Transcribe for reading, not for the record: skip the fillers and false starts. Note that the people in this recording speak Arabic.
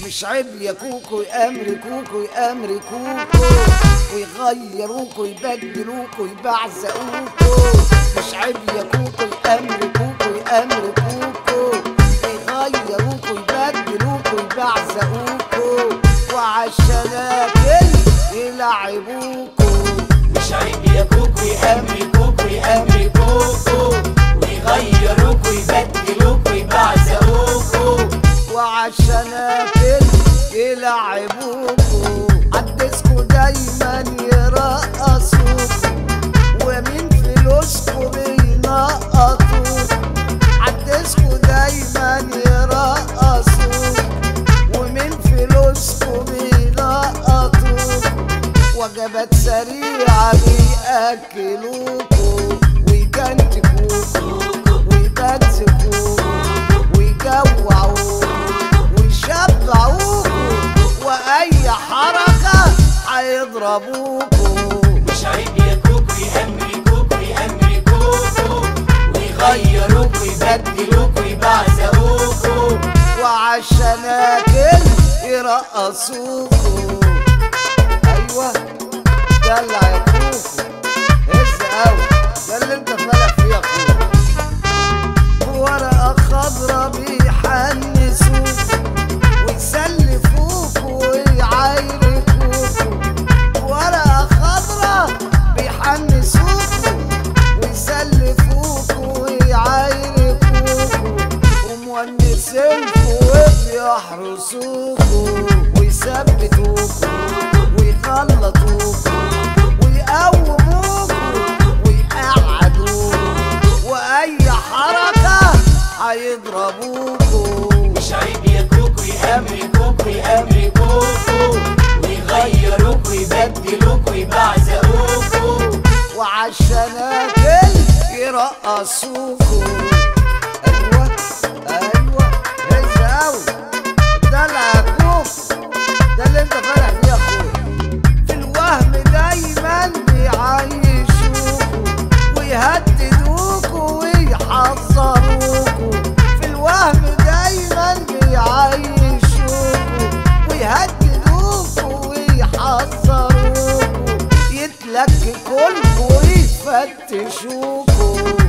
مش عيب يا كوكو يأمركوكوا يأمركوكوا ويغيروكوا يبدلوكوا يبعزقوكوا. مش عيب يا كوكو يأمركوكوا يأمركوكوا ويغيروكوا يبدلوكوا يبعزقوكوا وعالشناكل يلعبوكوا. مش عيب يا كوكو يأمركوكوا يأمركوكوا ويغيروكوا يبدلوكوا يبعزقوكوا وعالشناكل يلعبوكوا. عالديسكو دايما يرقصوكوا ومن فلوسكوا بينقطوكوا. عالديسكو دايما يرقصوكوا ومن فلوسكوا بينقطوكوا. وجبات سريعة بيأكلوكوا ويجنتكوكوا ويبزكوكوا ويجوعوكوا ويشبعوكوا وأي حركة هيضربوكوا. مش عيب يا كوكو يأمركوكوا يأمركوكوا ويغيروكوا يبدلوكوا يبعزقوكوا وعالشناكل يرقصوكوا. أيوة دلع يا كوكو هز أوي، ده اللي أنت فالح فيه يا كوكو. ورقة خضرا بيحنسوكوا ويسلفوكوا ويعايركوكوا. ورقة خضرا بيحنسوكوا ويسلفوكوا ويعايركوكوا ومونسينكوا وبيحرسوكوا ويثبتوكوا ويخلطوكوا ويقوموكوا ويقعدوكوا وأي حركة هيضربوكوا. مش عيب يا كوكو يأمركوكوا يأمركوكوا ويغيروكوا يبدلوكوا يبعزقوكوا وعالشناكل يرقصوكوا. أيوة أيوة هز أوي، دلع يا كوكو، ده اللي أنت فالح فيه يا أخويا. في الوهم دايما بيعيشوكوا ويهددوكوا ويحذروكوا. في الوهم دايما بيعيشوكوا ويهددوكوا ويحذروكوا. يتلككوا لكوا ويفتشوكوا.